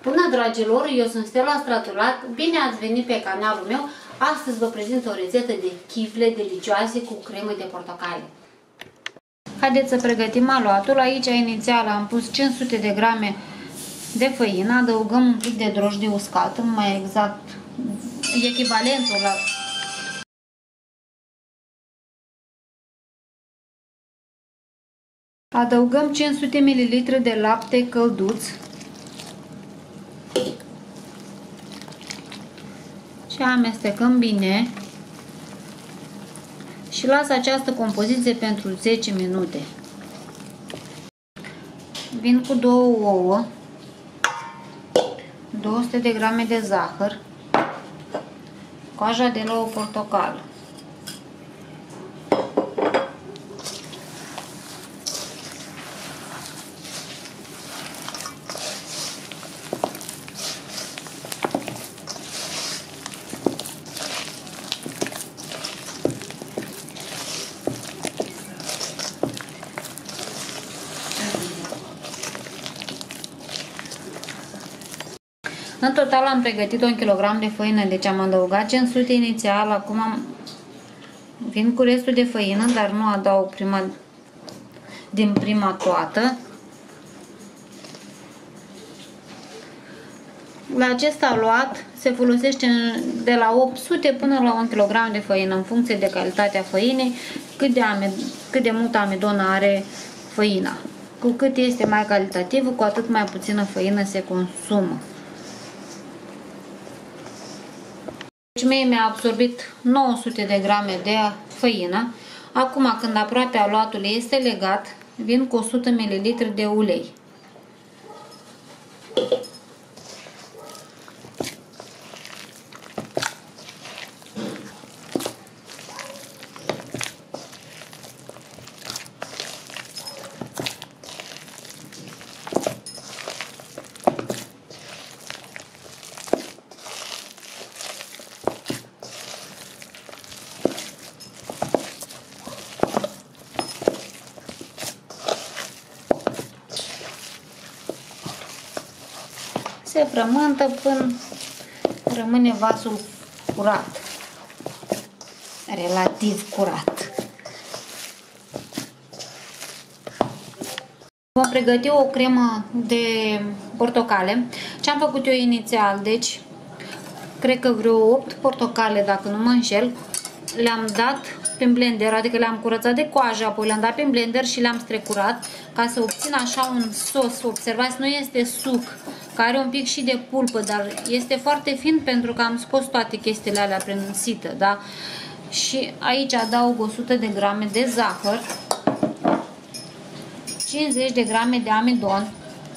Bună, dragilor, eu sunt Stella Stratulat, bine ați venit pe canalul meu. Astăzi vă prezint o rețetă de chifle delicioase cu cremă de portocale. Haideți să pregătim aluatul. Aici inițial am pus 500 de grame de făină, adăugăm un pic de drojdie uscată, mai exact echivalentul la... Adăugăm 500 ml de lapte călduț și amestecăm bine și las această compoziție pentru 10 minute. Vin cu 2 ouă, 200 de grame de zahăr, coaja de la o portocală. În total am pregătit 1 kg de făină, deci am adăugat 500 inițial, acum vin cu restul de făină, dar nu adaug din prima toată. La acest aluat se folosește de la 800 până la 1 kg de făină, în funcție de calitatea făinei, cât de mult amidon are făina. Cu cât este mai calitativă, cu atât mai puțină făină se consumă. Deci mie mi-a absorbit 900 de grame de făină. Acum, când aproape aluatul este legat, vin cu 100 ml de ulei. Se frământă până rămâne vasul curat, relativ curat. Vom pregăti o cremă de portocale. Ce am făcut eu inițial, deci cred că vreo 8 portocale, dacă nu mă înșel, le-am dat pe blender, adică le-am curățat de coajă, apoi le-am dat pe blender și le-am strecurat ca să obțin așa un sos. Observați, nu este suc, care are un pic și de pulpă, dar este foarte fin pentru că am scos toate chestiile alea prin sită, da? Și aici adaug 100 de grame de zahăr, 50 de grame de amidon,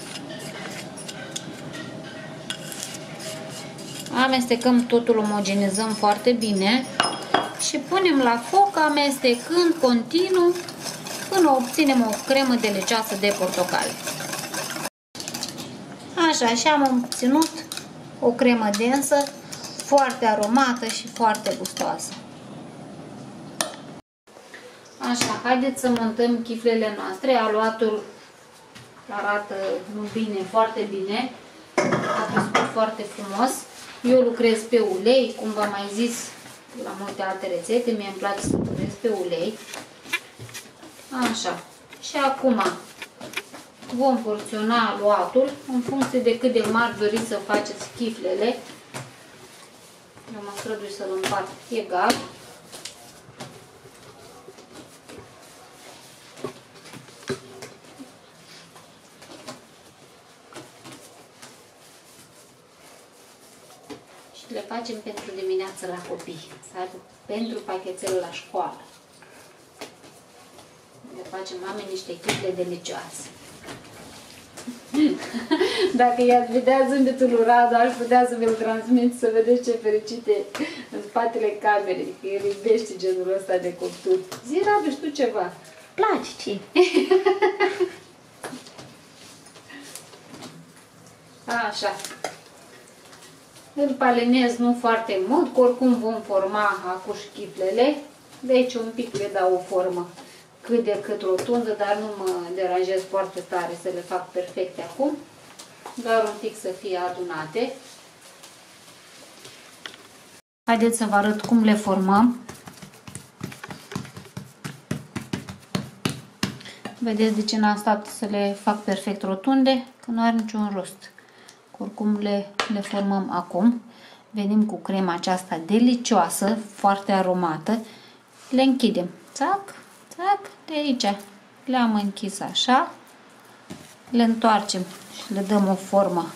amestecăm totul, omogenizăm foarte bine și punem la foc, amestecând continuu până obținem o cremă delicioasă de portocale. Așa, și am obținut o cremă densă, foarte aromată și foarte gustoasă. Așa, haideți să montăm chiflele noastre. Aluatul arată bine, foarte bine. A crescut foarte frumos. Eu lucrez pe ulei, cum v-am mai zis la multe alte rețete, mie îmi place să lucrez pe ulei. Așa. Și acum vom porționa aluatul în funcție de cât de mari doriți să faceți chiflele. Eu mă strădui să-l împart egal. Și le facem pentru dimineață la copii, sau pentru pachetel la școală. Le facem mame niște chifle delicioase. Dacă i-ați vedea zâmbetul lui Radu, aș putea să vi-l transmit, să vedeți ce fericite în spatele camerei, că el iubește genul ăsta de copturi. Zi, Radu, știu ceva. Place, ce? Așa. Îl palenez nu foarte mult, că oricum vom forma acuși chiflele. Deci un pic le dau o formă cât de cât rotundă, dar nu mă deranjez foarte tare să le fac perfecte acum. doar un pic să fie adunate. Haideți să vă arăt cum le formăm. Vedeți de ce n-am stat să le fac perfect rotunde? Că nu are niciun rost. Oricum le formăm acum. Venim cu crema aceasta delicioasă, foarte aromată. Le închidem. Țac, țac, de aici. Le-am închis așa. Le întoarcem și le dăm o formă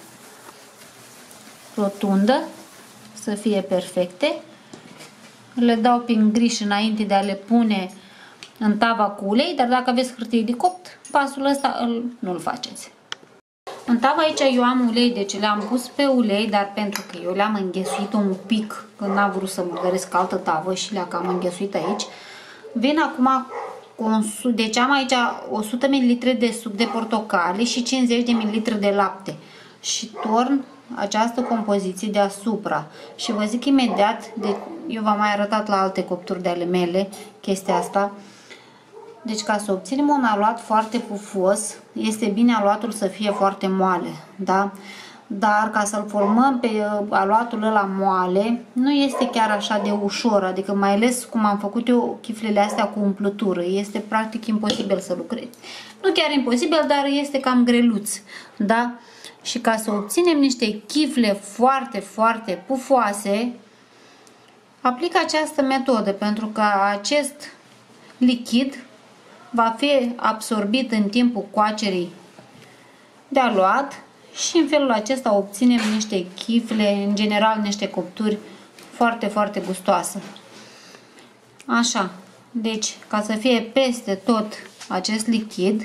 rotundă, să fie perfecte. Le dau prin griș înainte de a le pune în tava cu ulei, dar dacă aveți hârtie de copt, pasul ăsta nu-l faceți. În tava aici eu am ulei, deci le-am pus pe ulei, dar pentru că eu le-am înghesuit un pic, când n-am vrut să murdăresc altă tavă și le-am cam înghesuit aici. Vin acum cu un suc, deci am aici 100 ml de suc de portocale și 50 de ml de lapte. Și torn această compoziție deasupra. Și vă zic imediat, eu v-am mai arătat la alte copturi de ale mele chestia asta. Deci ca să obținem un aluat foarte pufos, este bine aluatul să fie foarte moale, da? Dar ca să-l formăm pe aluatul ăla moale, nu este chiar așa de ușor, adică mai ales cum am făcut eu chiflele astea cu umplutură, este practic imposibil să lucrezi. Nu chiar imposibil, dar este cam greluț, da? Și ca să obținem niște chifle foarte, foarte pufoase, aplic această metodă, pentru că acest lichid va fi absorbit în timpul coacerii de aluat și în felul acesta obținem niște chifle, în general niște copturi foarte, foarte gustoase. Așa, deci ca să fie peste tot acest lichid,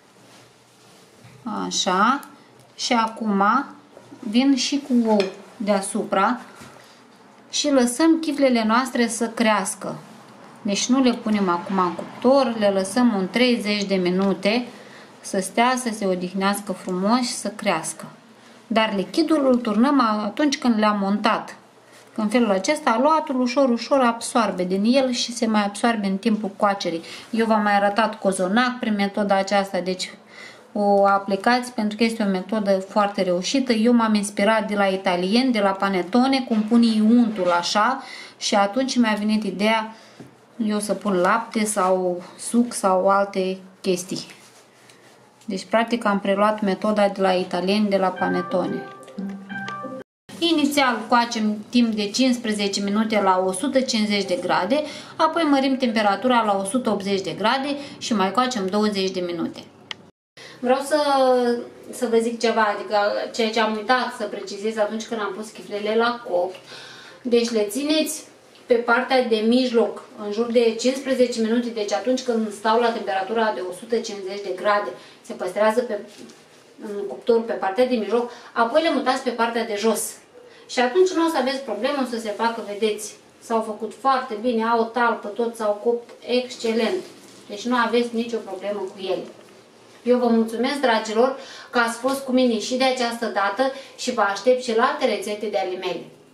așa, și acum vin și cu ou deasupra și lăsăm chiflele noastre să crească. Deci nu le punem acum în cuptor, le lăsăm un 30 de minute să stea, să se odihnească frumos și să crească. Dar lichidul îl turnăm atunci când le-am montat. În felul acesta aluatul ușor, ușor absorbe din el și se mai absorbe în timpul coacerii. Eu v-am mai arătat cozonac prin metoda aceasta, deci o aplicați pentru că este o metodă foarte reușită. Eu m-am inspirat de la italieni, de la Panettone, cum pun ei untul așa și atunci mi-a venit ideea eu să pun lapte sau suc sau alte chestii. Deci practic am preluat metoda de la italieni, de la Panettone. Inițial coacem timp de 15 minute la 150 de grade, apoi mărim temperatura la 180 de grade și mai coacem 20 de minute. Vreau să vă zic ceva, adică ceea ce am uitat să precizez atunci când am pus chiflele la copt. Deci le țineți pe partea de mijloc în jur de 15 minute, deci atunci când stau la temperatura de 150 de grade, se păstrează în cuptor pe partea de mijloc, apoi le mutați pe partea de jos. Și atunci nu o să aveți problemă, o să se facă, vedeți, s-au făcut foarte bine, au o talpă, tot s-au copt excelent. Deci nu aveți nicio problemă cu ele. Eu vă mulțumesc, dragilor, că ați fost cu mine și de această dată și vă aștept și la alte rețete de ale mele.